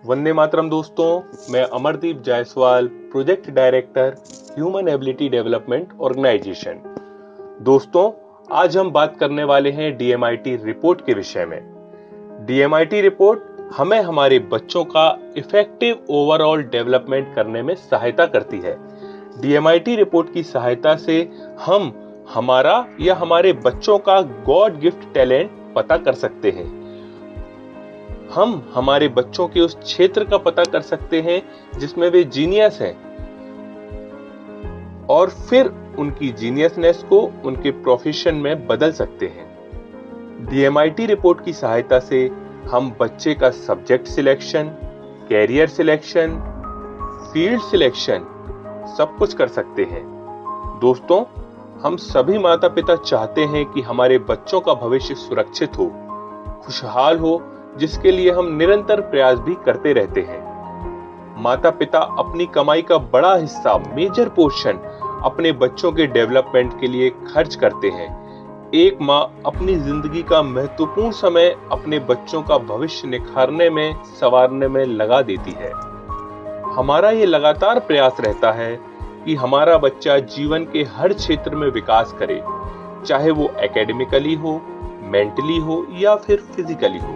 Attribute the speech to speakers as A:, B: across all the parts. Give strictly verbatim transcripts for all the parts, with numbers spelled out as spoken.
A: वंदे मातरम दोस्तों, मैं Amardeep Jaiswal, project director, human ability development organisation. दोस्तों, आज हम बात करने वाले हैं D M I T report के विषय में। D M I T report हमें हमारे बच्चों का इफेक्टिव ओवरऑल डेवलपमेंट करने में सहायता करती है। D M I T report की सहायता से हम हमारा या हमारे बच्चों का गॉड गिफ्ट टैलेंट पता कर सकते हैं। हम हमारे बच्चों के उस क्षेत्र का पता कर सकते हैं जिसमें वे जीनियस हैं और फिर उनकी जीनियसनेस को उनके प्रोफेशन में बदल सकते हैं। D M I T report की सहायता से हम बच्चे का subject selection, career selection, field selection सब कुछ कर सकते हैं। दोस्तों, हम सभी माता पिता चाहते हैं कि हमारे बच्चों का भविष्य सुरक्षित हो, खुशहाल हो, जिसके लिए हम निरंतर प्रयास भी करते रहते हैं। माता पिता अपनी कमाई का बड़ा हिस्सा, मेजर पोर्शन अपने बच्चों के डेवलपमेंट के लिए खर्च करते हैं। एक माँ अपनी जिंदगी का महत्वपूर्ण समय अपने बच्चों का भविष्य निखारने में, संवारने में लगा देती है। हमारा ये लगातार प्रयास रहता है कि हमारा बच्चा जीवन के हर क्षेत्र में विकास करे, चाहे वो एकेडमिकली हो, मेंटली हो या फिर फिजिकली हो।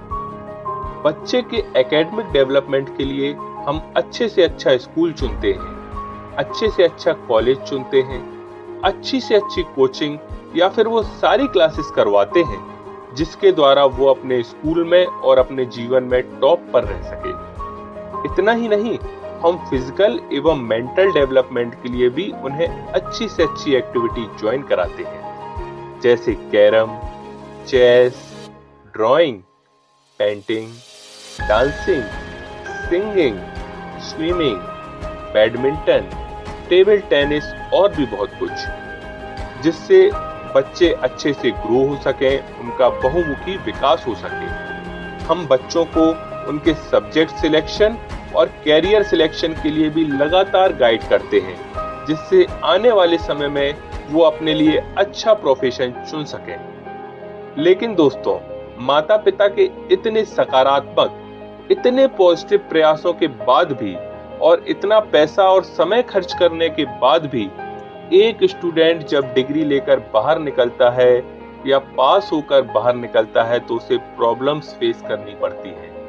A: बच्चे के एकेडमिक डेवलपमेंट के लिए हम अच्छे से अच्छा स्कूल चुनते हैं, अच्छे से अच्छा कॉलेज चुनते हैं, अच्छी से अच्छी कोचिंग या फिर वो सारी क्लासेस करवाते हैं जिसके द्वारा वो अपने स्कूल में और अपने जीवन में टॉप पर रह सके। इतना ही नहीं, हम फिजिकल एवं मेंटल डेवलपमेंट के लिए भी उन्हें अच्छी से अच्छी एक्टिविटी ज्वाइन कराते हैं, जैसे carrom, chess, drawing, painting, dancing, singing, swimming, badminton, table tennis और भी बहुत कुछ, जिससे बच्चे अच्छे से ग्रो हो सकें, उनका बहुमुखी विकास हो सके। हम बच्चों को उनके सब्जेक्ट सिलेक्शन और कैरियर सिलेक्शन के लिए भी लगातार गाइड करते हैं, जिससे आने वाले समय में वो अपने लिए अच्छा प्रोफेशन चुन सकें। लेकिन दोस्तों, माता पिता के इतने सकारात्मक, इतने पॉजिटिव प्रयासों के बाद भी और इतना पैसा और समय खर्च करने के बाद भी एक स्टूडेंट जब डिग्री लेकर बाहर निकलता है या पास होकर बाहर निकलता है तो उसे प्रॉब्लम्स फेस करनी पड़ती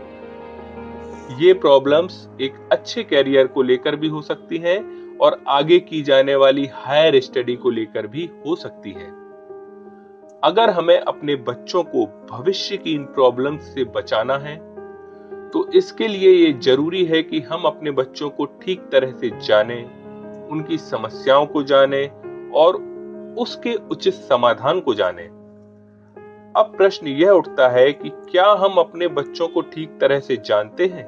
A: हैं। ये प्रॉब्लम्स एक अच्छे कैरियर को लेकर भी हो सकती हैं और आगे की जाने वाली हायर स्टडी को लेकर भी हो सकती हैं। अगर हमें अपने बच्चों को भविष्य की इन प्रॉब्लम्स से बचाना है तो इसके लिए ये जरूरी है कि हम अपने बच्चों को ठीक तरह से जानें, उनकी समस्याओं को जानें और उसके उचित समाधान को जानें। अब प्रश्न यह उठता है कि क्या हम अपने बच्चों को ठीक तरह से जानते हैं?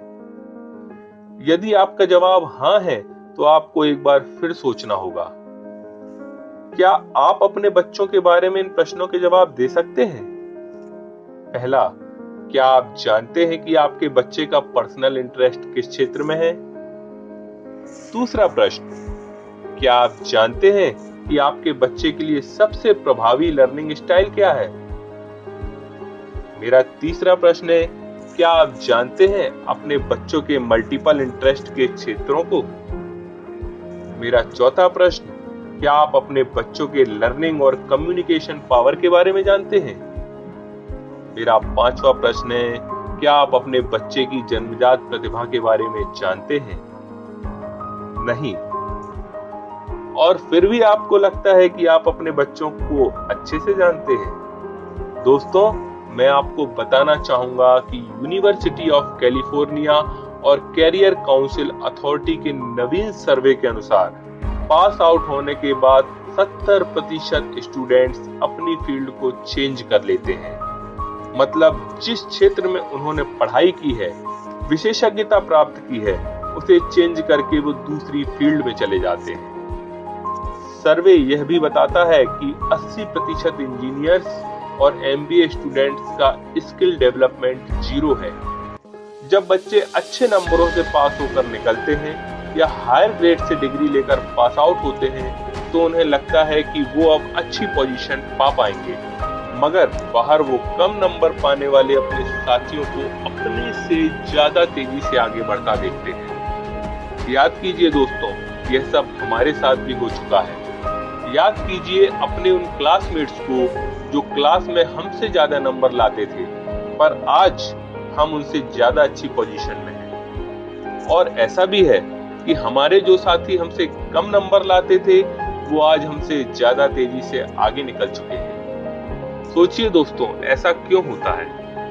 A: यदि आपका जवाब हाँ है तो आपको एक बार फिर सोचना होगा। क्या आप अपने बच्चों के बारे में इन प्रश्नों के जवाब दे सकते हैं? पहला, क्या आप जानते हैं कि आपके बच्चे का पर्सनल इंटरेस्ट किस क्षेत्र में है? दूसरा प्रश्न, क्या आप जानते हैं कि आपके बच्चे के लिए सबसे प्रभावी लर्निंग स्टाइल क्या है? मेरा तीसरा प्रश्न है, क्या आप जानते हैं अपने बच्चों के मल्टीपल इंटरेस्ट के क्षेत्रों को? मेरा चौथा प्रश्न, क्या आप अपने बच्चों के लर्निंग और कम्युनिकेशन पावर के बारे में जानते हैं? मेरा पांचवा प्रश्न है, क्या आप अपने बच्चे की जन्मजात प्रतिभा के बारे में जानते हैं? नहीं। और फिर भी आपको लगता है कि आप अपने बच्चों को अच्छे से जानते हैं? दोस्तों, मैं आपको बताना चाहूंगा कि यूनिवर्सिटी ऑफ कैलिफोर्निया और कैरियर काउंसिल अथॉरिटी के नवीन सर्वे के अनुसार पास आउट होने के बाद सत्तर प्रतिशत स्टूडेंट्स अपनी फील्ड को चेंज कर लेते हैं। मतलब जिस क्षेत्र में उन्होंने पढ़ाई की है, विशेषज्ञता प्राप्त की है, उसे चेंज करके वो दूसरी फील्ड में चले जाते हैं। सर्वे यह भी बताता है कि अस्सी प्रतिशत इंजीनियर्स और एम बी ए स्टूडेंट्स का स्किल डेवलपमेंट जीरो है। जब बच्चे अच्छे नंबरों से पास होकर निकलते हैं या हायर ग्रेड से डिग्री लेकर पास आउट होते हैं तो उन्हें लगता है कि वो अब अच्छी पोजीशन पा पाएंगे। मगर बाहर वो कम नंबर पाने वाले अपने साथियों को अपने से ज्यादा तेजी से आगे बढ़ता देखते हैं। याद कीजिए दोस्तों, यह सब हमारे साथ भी हो चुका है। याद कीजिए अपने उन क्लासमेट्स को जो क्लास में हमसे ज्यादा नंबर लाते थे, पर आज हम उनसे ज्यादा अच्छी पोजीशन में हैं। और ऐसा भी है कि हमारे जो साथी हमसे कम नंबर लाते थे, वो आज हमसे ज्यादा तेजी से आगे निकल चुके हैं। सोचिए दोस्तों, ऐसा क्यों होता है?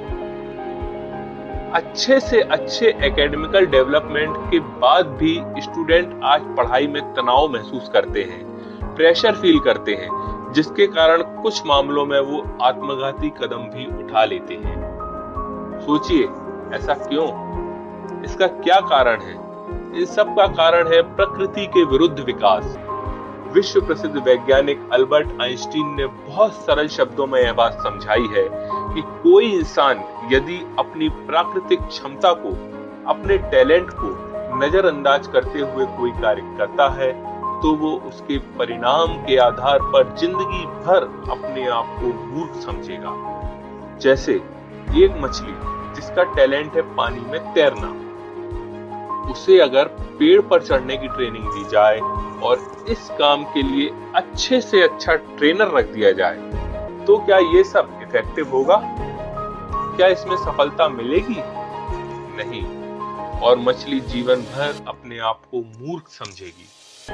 A: अच्छे से अच्छे एकेडमिकल डेवलपमेंट के बाद भी स्टूडेंट आज पढ़ाई में तनाव महसूस करते हैं, प्रेशर फील करते हैं, जिसके कारण कुछ मामलों में वो आत्मघाती कदम भी उठा लेते हैं। सोचिए, ऐसा क्यों? इसका क्या कारण है? इन सब का कारण है प्रकृति के विरुद्ध विकास। विश्व प्रसिद्ध वैज्ञानिक अल्बर्ट आइंस्टीन ने बहुत सरल शब्दों में यह बात समझाई है कि कोई इंसान यदि अपनी प्राकृतिक क्षमता को, अपने टैलेंट को नजरअंदाज करते हुए कोई कार्य करता है, तो वो उसके परिणाम के आधार पर जिंदगी भर अपने आप को मूर्ख समझेगा। जैसे एक मछली जिसका टैलेंट है पानी में तैरना, उसे अगर पेड़ पर चढ़ने की ट्रेनिंग दी जाए और इस काम के लिए अच्छे से अच्छा ट्रेनर रख दिया जाए, तो क्या ये सब इफेक्टिव होगा? क्या इसमें सफलता मिलेगी? नहीं, और मछली जीवन भर अपने आप को मूर्ख समझेगी।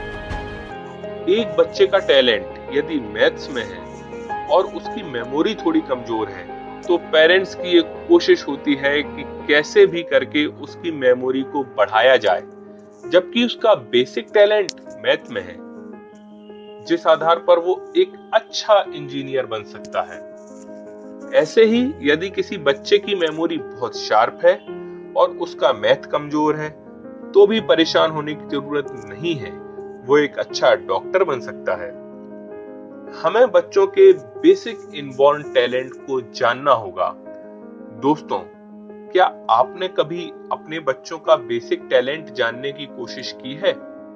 A: एक बच्चे का टैलेंट यदि मैथ्स में है और उसकी मेमोरी थोड़ी कमजोर है, तो पेरेंट्स की एक कोशिश होती है कि कैसे भी करके उसकी मेमोरी को बढ़ाया जाए, जबकि उसका बेसिक टैलेंट मैथ में है, जिस आधार पर वो एक अच्छा इंजीनियर बन सकता है। ऐसे ही यदि किसी बच्चे की मेमोरी बहुत शार्प है और उसका मैथ कमजोर है, तो भी परेशान होने की जरूरत नहीं है, वो एक अच्छा डॉक्टर बन सकता है। हमें बच्चों के बेसिक इनबॉर्न टैलेंट को जानना होगा। दोस्तों, क्या आपने कभी अपने बच्चों का बेसिक टैलेंट जानने की कोशिश की है?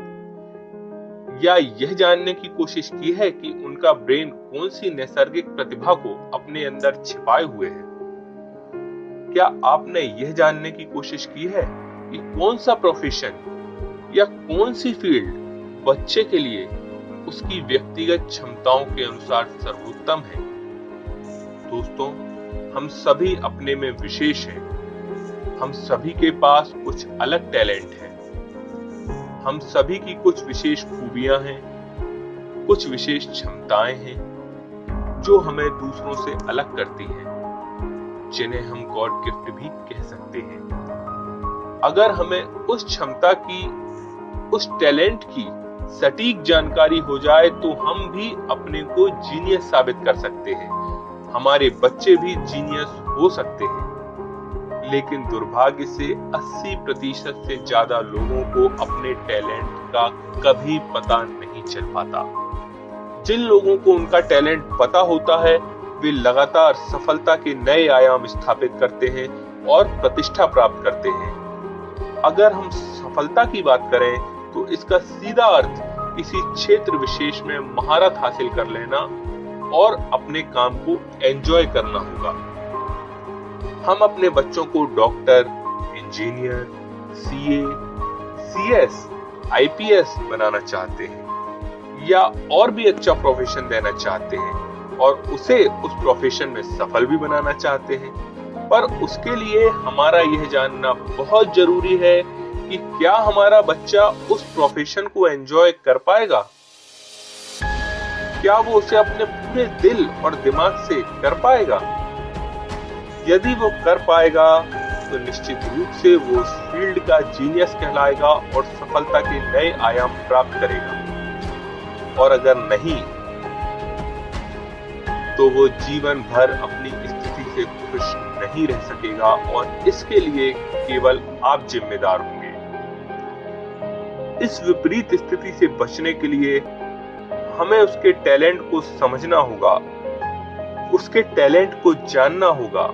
A: या यह जानने की कोशिश की है कि उनका ब्रेन कौन सी नैसर्गिक प्रतिभा को अपने अंदर छिपाए हुए है? क्या आपने यह जानने की कोशिश की है कि कौन सा प्रोफेशन या कौन सी फील्ड बच्चे के लिए उसकी व्यक्तिगत क्षमताओं के अनुसार सर्वोत्तम है? दोस्तों, हम सभी अपने में विशेष हैं। हम सभी के पास कुछ अलग टैलेंट है। हम सभी की कुछ विशेष खूबियां हैं, कुछ विशेष क्षमताएं हैं, जो हमें दूसरों से अलग करती हैं, जिन्हें हम गॉड गिफ्ट भी कह सकते हैं। अगर हमें उस क्षमता की, उस टैलेंट की सटीक जानकारी हो जाए, तो हम भी अपने को जीनियस साबित कर सकते हैं। हमारे बच्चे भी जीनियस हो सकते हैं। लेकिन दुर्भाग्य से अस्सी प्रतिशत से ज्यादा लोगों को अपने टैलेंट का कभी पता नहीं चल पाता। जिन लोगों को उनका टैलेंट पता होता है, वे लगातार सफलता के नए आयाम स्थापित करते हैं और प्रतिष्ठा प्राप्त करते हैं। अगर हम सफलता की बात करें, तो इसका सीधा अर्थ किसी क्षेत्र विशेष में महारत हासिल कर लेना और अपने काम को एंजॉय करना होगा। हम अपने बच्चों को doctor, engineer, CA, CS, IPS बनाना चाहते हैं या और भी अच्छा प्रोफेशन देना चाहते हैं और उसे उस प्रोफेशन में सफल भी बनाना चाहते हैं। पर उसके लिए हमारा यह जानना बहुत जरूरी है कि क्या हमारा बच्चा उस प्रोफेशन को एंजॉय कर पाएगा? क्या वो उसे अपने पूरे दिल और दिमाग से कर पाएगा? यदि वो कर पाएगा, तो निश्चित रूप से वो उस फील्ड का जीनियस कहलाएगा और सफलता के नए आयाम प्राप्त करेगा। और अगर नहीं, तो वो जीवन भर अपनी स्थिति से खुश नहीं रह सकेगा और इसके लिए केवल आप जिम्मेदार होंगे। इस विपरीत स्थिति से बचने के लिए हमें उसके टैलेंट को समझना होगा, उसके टैलेंट को जानना होगा।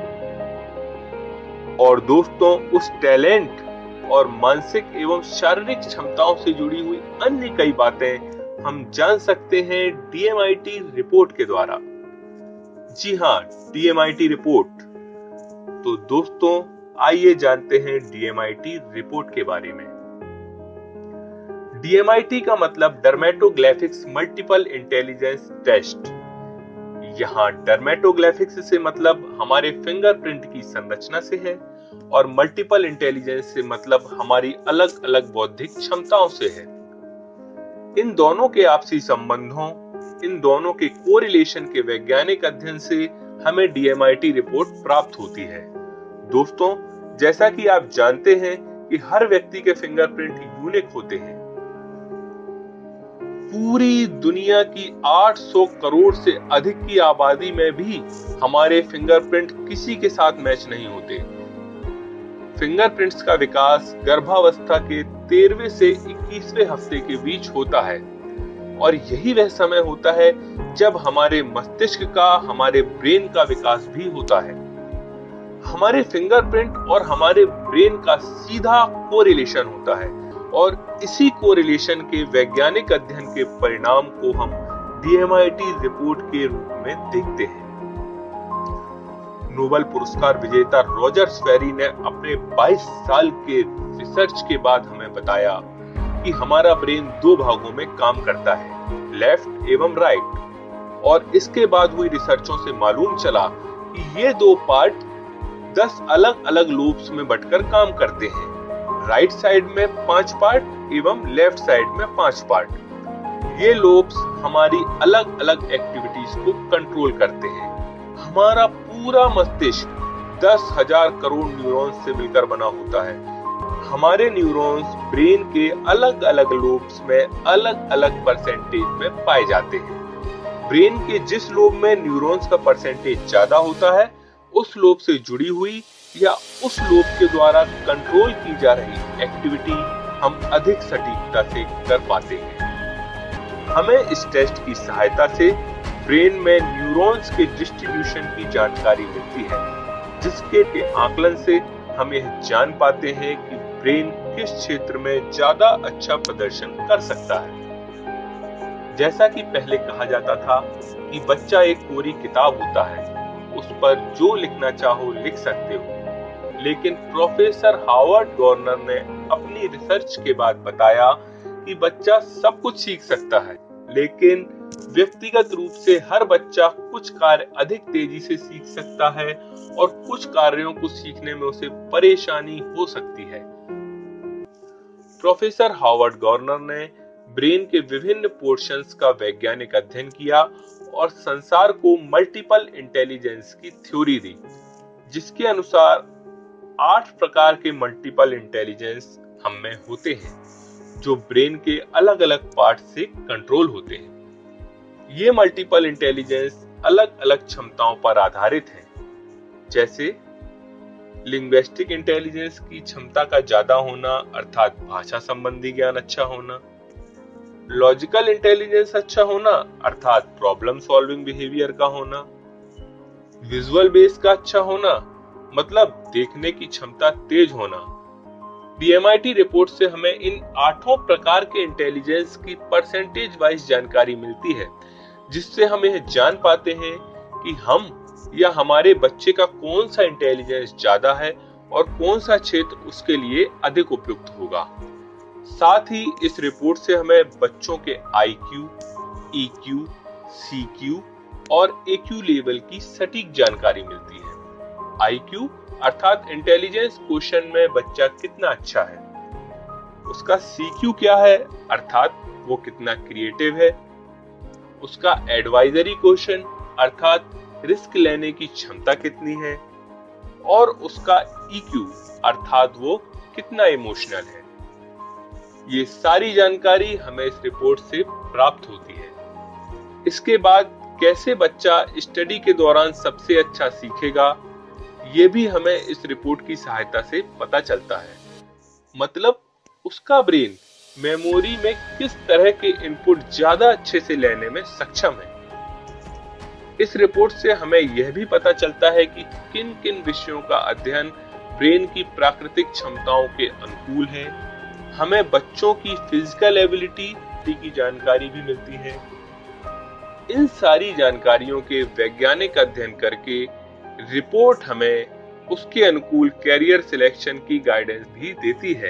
A: और दोस्तों, उस टैलेंट और मानसिक एवं शारीरिक क्षमताओं से जुड़ी हुई अन्य कई बातें हम जान सकते हैं D M I T report के द्वारा, जी हाँ, D M I T report. तो दोस्तों आइए जानते हैं D M I T report के बारे में। डी एम आई टी का मतलब डर्मेटोग्राफिक्स मल्टीपल इंटेलिजेंस टेस्ट। यहाँ डर्मेटोग्राफिक्स से मतलब हमारे फिंगरप्रिंट की संरचना से है और मल्टीपल इंटेलिजेंस से मतलब हमारी अलग अलग बौद्धिक क्षमताओं से है। इन दोनों के आपसी संबंधों, इन दोनों के कोरिलेशन के वैज्ञानिक अध्ययन से हमें D M I T report प्राप्त होती है। दोस्तों, जैसा कि आप जानते हैं कि हर व्यक्ति के फिंगरप्रिंट यूनिक होते हैं। पूरी दुनिया की आठ सौ करोड़ से अधिक की आबादी में भी हमारे फिंगरप्रिंट किसी के साथ मैच नहीं होते। फिंगरप्रिंट्स का विकास गर्भावस्था के तेरहवें से इक्कीसवें हफ्ते के बीच होता है और यही वह समय होता है जब हमारे मस्तिष्क का, हमारे ब्रेन का विकास भी होता है। हमारे फिंगरप्रिंट और हमारे ब्रेन का सीधा कोरिलेशन होता है और इसी कोरिलेशन के वैज्ञानिक अध्ययन के परिणाम को हम D M I T report के रूप में देखते हैं। नोबेल पुरस्कार विजेता रॉजर स्पेरी ने अपने बाईस साल के रिसर्च के बाद हमें बताया कि हमारा ब्रेन दो भागों में काम करता है, लेफ्ट एवं राइट। और इसके बाद हुई रिसर्चों से मालूम चला कि ये दो पार्ट दस अलग अलग लोब्स में बंटकर काम करते हैं। राइट साइड में पांच पार्ट एवं लेफ्ट साइड में पांच पार्ट। ये लोब्स हमारी अलग अलग एक्टिविटीज को कंट्रोल करते हैं। हमारा पूरा मस्तिष्क दस हजार करोड़ न्यूरॉन्स से मिलकर बना होता है। हमारे न्यूरॉन्स ब्रेन के अलग अलग लोब्स में अलग अलग परसेंटेज में पाए जाते हैं। ब्रेन के जिस लोब में न्यूरॉन्स का परसेंटेज ज्यादा होता है, उस लोब से जुड़ी हुई या उस लोब के द्वारा कंट्रोल की जा रही एक्टिविटी हम अधिक सटीकता से कर पाते हैं। हमें इस टेस्ट की सहायता से ब्रेन में न्यूरॉन्स के डिस्ट्रीब्यूशन की जानकारी मिलती है, जिसके के आकलन से हम यह जान पाते हैं कि ब्रेन किस क्षेत्र में ज्यादा अच्छा प्रदर्शन कर सकता है। जैसा कि पहले कहा जाता था कि बच्चा एक कोरी किताब होता है, उस पर जो लिखना चाहो लिख सकते हो। लेकिन प्रोफेसर हावर्ड गॉर्नर ने अपनी रिसर्च के बाद बताया कि बच्चा सब कुछ सीख सकता है, लेकिन व्यक्तिगत रूप से हर बच्चा कुछ कार्य अधिक तेजी से सीख सकता है और कुछ कार्यों को सीखने में उसे परेशानी हो सकती है। प्रोफेसर हावर्ड गॉर्नर ने ब्रेन के विभिन्न पोर्शंस का वैज्ञानिक अध्ययन किया और संसार को मल्टीपल इंटेलिजेंस की थ्योरी दी, जिसके अनुसार आठ प्रकार के मल्टीपल इंटेलिजेंस हम में होते हैं, जो ब्रेन के अलग अलग पार्ट से कंट्रोल होते हैं। ये मल्टीपल इंटेलिजेंस अलग अलग क्षमताओं पर आधारित है, जैसे लिंग्विस्टिक इंटेलिजेंस की क्षमता का ज्यादा होना अर्थात भाषा संबंधी ज्ञान अच्छा होना, लॉजिकल इंटेलिजेंस अच्छा होना अर्थात प्रॉब्लम सॉल्विंग बिहेवियर का होना, विजुअल बेस का अच्छा होना मतलब देखने की क्षमता तेज होना। D M I T report से हमें इन आठों प्रकार के इंटेलिजेंस की परसेंटेज वाइज जानकारी मिलती है, जिससे हम यह जान पाते हैं कि हम या हमारे बच्चे का कौन सा इंटेलिजेंस ज्यादा है और कौन सा क्षेत्र उसके लिए अधिक उपयुक्त होगा। साथ ही इस रिपोर्ट से हमें बच्चों के I Q, E Q, C Q और ए क्यू लेवल की सटीक जानकारी मिलती है। आई क्यू अर्थात इंटेलिजेंस क्वेश्चन में बच्चा कितना अच्छा है, उसका सी क्यू क्या है अर्थात वो कितना क्रिएटिव है, उसका एडवाइजरी क्वेश्चन अर्थात रिस्क लेने की क्षमता कितनी है, और उसका ई क्यू अर्थात वो कितना इमोशनल है। ये सारी जानकारी हमें इस रिपोर्ट से प्राप्त होती है। इसके बाद कैसे बच्चा स्टडी के दौरान सबसे अच्छा सीखेगा, ये भी हमें इस रिपोर्ट की सहायता से पता चलता है। मतलब उसका ब्रेन मेमोरी में किस तरह के इनपुट ज्यादा अच्छे से लेने में सक्षम है। इस रिपोर्ट से हमें यह भी पता चलता है कि किन किन विषयों का अध्ययन ब्रेन की प्राकृतिक क्षमताओं के अनुकूल है। हमें बच्चों की फिजिकल एबिलिटी की जानकारी भी मिलती है। इन सारी जानकारियों के वैज्ञानिक अध्ययन करके रिपोर्ट हमें उसके अनुकूल कैरियर सिलेक्शन की गाइडेंस भी देती है।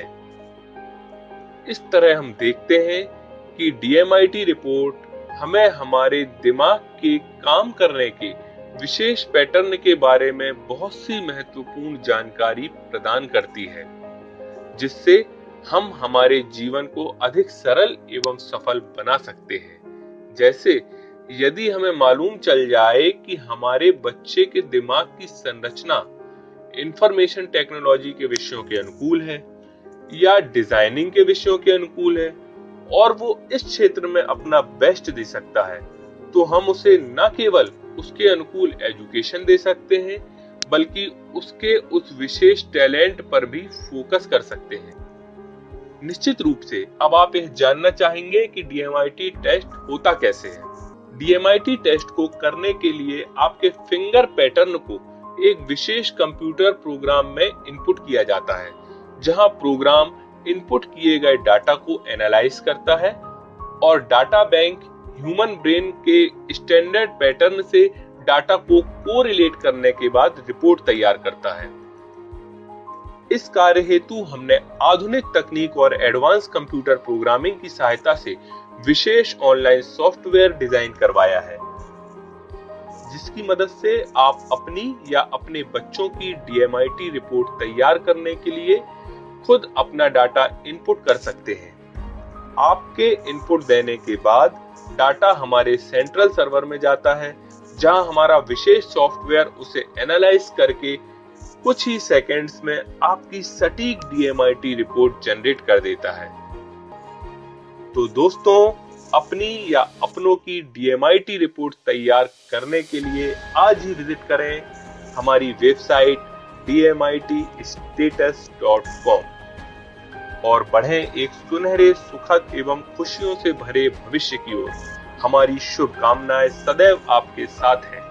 A: इस तरह हम देखते हैं कि D M I T report हमें हमारे दिमाग के काम करने के विशेष पैटर्न के बारे में बहुत सी महत्वपूर्ण जानकारी प्रदान करती है, जिससे हम हमारे जीवन को अधिक सरल एवं सफल बना सकते हैं। जैसे यदि हमें मालूम चल जाए कि हमारे बच्चे के दिमाग की संरचना इंफॉर्मेशन टेक्नोलॉजी के विषयों के अनुकूल है या डिजाइनिंग के विषयों के अनुकूल है और वो इस क्षेत्र में अपना बेस्ट दे सकता है, तो हम उसे न केवल उसके अनुकूल एजुकेशन दे सकते हैं बल्कि उसके उस विशेष टैलेंट पर भी फोकस कर सकते हैं। निश्चित रूप से अब आप यह जानना चाहेंगे कि D M I T test होता कैसे है। D M I T test को करने के लिए आपके फिंगर पैटर्न को एक विशेष कंप्यूटर प्रोग्राम में इनपुट किया जाता है, जहां प्रोग्राम इनपुट किए गए डाटा को एनालाइज करता है और डाटा बैंक ह्यूमन ब्रेन के स्टैंडर्ड पैटर्न से डाटा को कोरिलेट करने के बाद रिपोर्ट तैयार करता है। इस कार्य हेतु हमने आधुनिक तकनीक और एडवांस कंप्यूटर प्रोग्रामिंग की सहायता से विशेष ऑनलाइन सॉफ्टवेयर डिजाइन करवाया है, जिसकी मदद से आप अपनी या अपने बच्चों की D M I T report तैयार करने के लिए खुद अपना डाटा इनपुट कर सकते हैं। आपके इनपुट देने के बाद डाटा हमारे सेंट्रल सर्वर में जाता है, जहां हमारा विशेष सॉफ्टवेयर उसे एनालाइज करके कुछ ही सेकंड्स में आपकी सटीक D M I T report generate कर देता है। तो दोस्तों, अपनी या अपनों की D M I T report तैयार करने के लिए आज ही विजिट करें हमारी website D M I T status dot com और बढ़ें एक सुनहरे, सुखद एवं खुशियों से भरे भविष्य की ओर। हमारी शुभकामनाएं सदैव आपके साथ हैं।